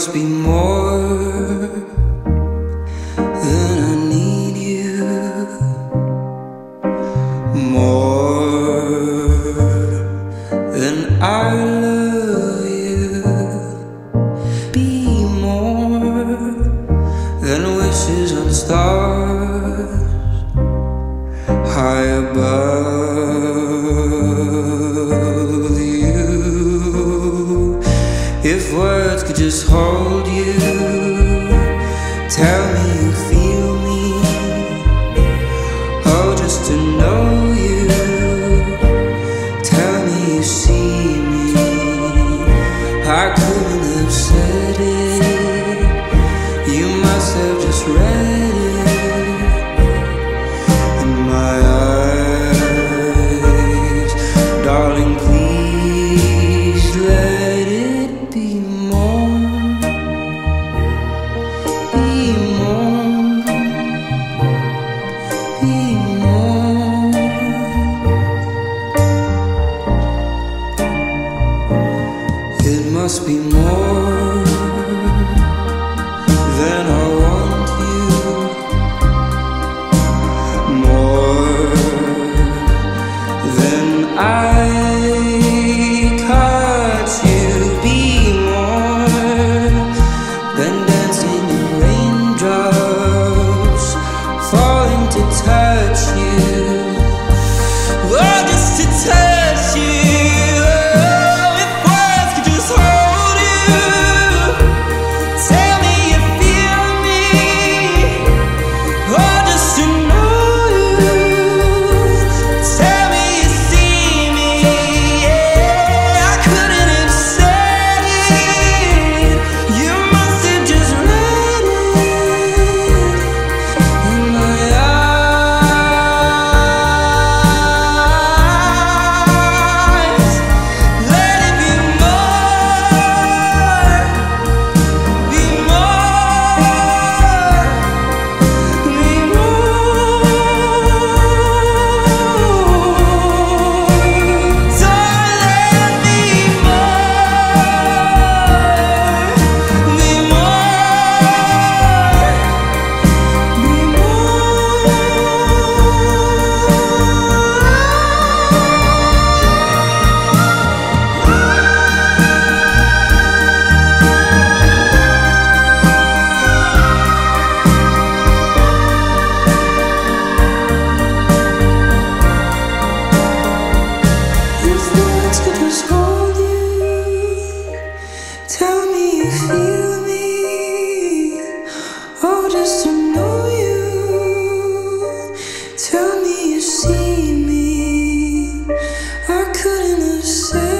must be more than I need you, more than I love you. Be more than wishes on stars high above you. If words could just hold you, tell me you feel me, oh, just to know you, tell me you see me. I couldn't have said it, you must have just read it in my eyes. Darling, please let it be more, be more, be more. It must be more than I want you, more than I caught you. Be more than dancing in raindrops falling to touch you, oh, just to touch you. Tell me you feel me, oh, just to know you. Tell me you see me. I couldn't have said